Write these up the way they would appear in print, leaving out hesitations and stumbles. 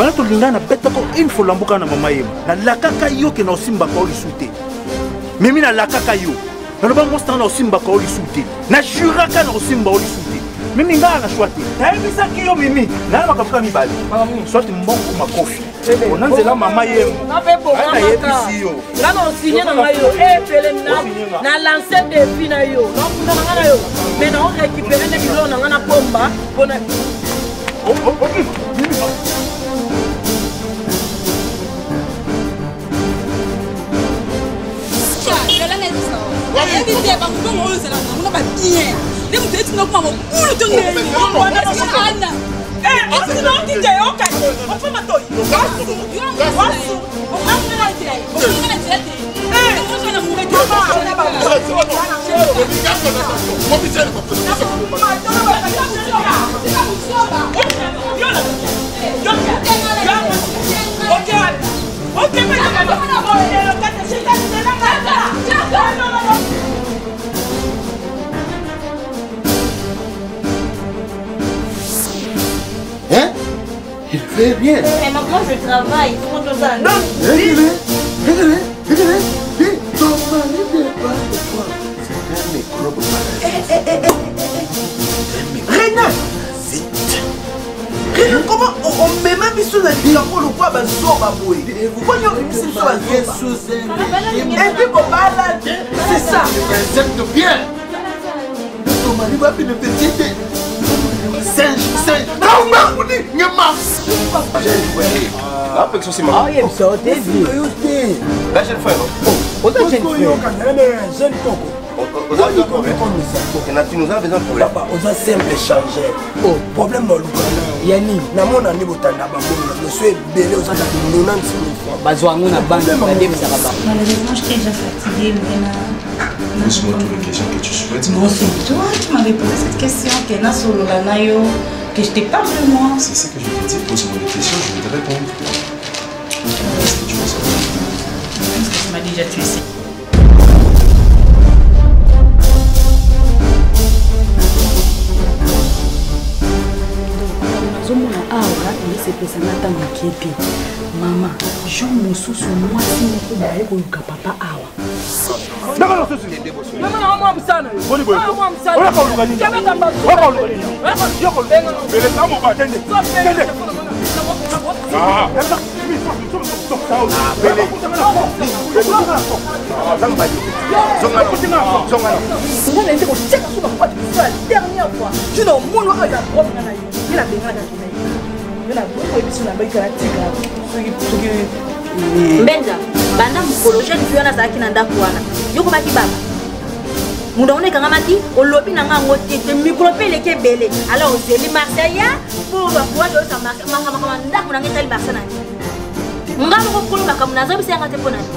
bana to linga na beta ko une fois lambuka na mama yemo na lakaka yo ke na osimba ko lisute mimi na lakaka yo na loba mo stand na osimba ko lisute na juraka na osimba ko lisute mimi nga na choite taibisa ki yo mimi na makafuka mibali soit mbongo makofi onanzela mama yemo na pe bo mama yo na no signé na yo pele na lancer défi na yo na kuna na yo mais na on récupérer des millions na na pomba bona Hein? Il fait rien. Mais maintenant je travaille, il faut que ça. Non! Regardez. Ton mari n'est pas de toi. C'est un microbe malade. Renan! Vite! Renan, comment on met même sur le diamant le poids de Zoba Boy? Pourquoi on met sur le et puis on va là, c'est ça! Accepte bien. Ton mari va bénéficier. Non, la perfection c'est marrant. Là, j'ai le frère. Tu nous as besoin de problème. Papa, on a simple échanger. Oh, problème dans le Yanni, na mon ami botana ba monsieur belé aux 90 000 francs. Bazwango na banque, Malheureusement, je suis déjà fatiguée. Pose-moi toutes les questions que tu souhaites. Non, c'est toi qui m'avais posé cette question. Que je te parle de moi. C'est ce que je te dis. Pose-moi des questions, je vais te répondre. Qu'est-ce que tu veux savoir? Qu'est-ce que tu m'as déjà tué? Zomona awa elesepesa na ntango mokie mama jour mosusu mwasi moko baye koluka papa awa Mbenza, banda mukoloje nfiyo na zaki na ndaku wana. Yoko maki baba. Munda one kangamati, olobi na nga ngote, mikrope leke bele. Alors ozeli Marseille pour pouvoir jouer sa marque, mama ndaku na ngitali Barcelona. Nga moko kolo bakamuna zabi senga te pona.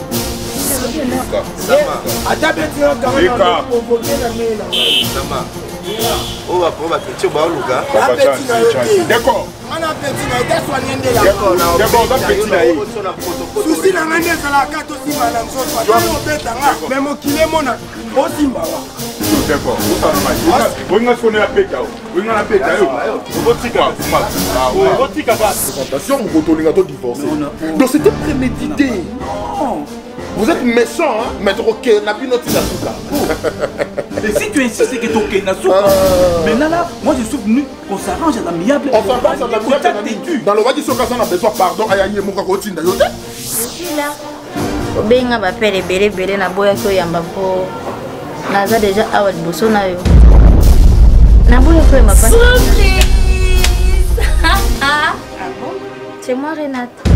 Atabeti yo kama provoquer na mela. Sama. Oh, après, on va te dire, d'accord. On a petit na ete soignende la. D'accord, on a petit na. Souci na ngande sala kato simba na nso. Patano beta nga. Mais mo kile mona. O simba wa. D'accord. On a sonné la peta. On a la peta. Attention, mon poteau, il a tout divorcé. Donc c'était prémédité. Vous êtes méchant, hein? Mais ok, n'a plus notre Nasuka. Et si tu insistes que tu es Nasuka, maintenant là, moi je suis venu qu'on s'arrange à l'amiable. On s'arrange à l'amiable. Dans le Wadi Soka, on a besoin pardon. Ayaye Moukakoti Ndayote. Là. Benga ba pere bere na boya ko yamba po. Naza déjà awa liboso na yo. Na boya ko yamba pa. Surprise! Ah bon? C'est moi Renate.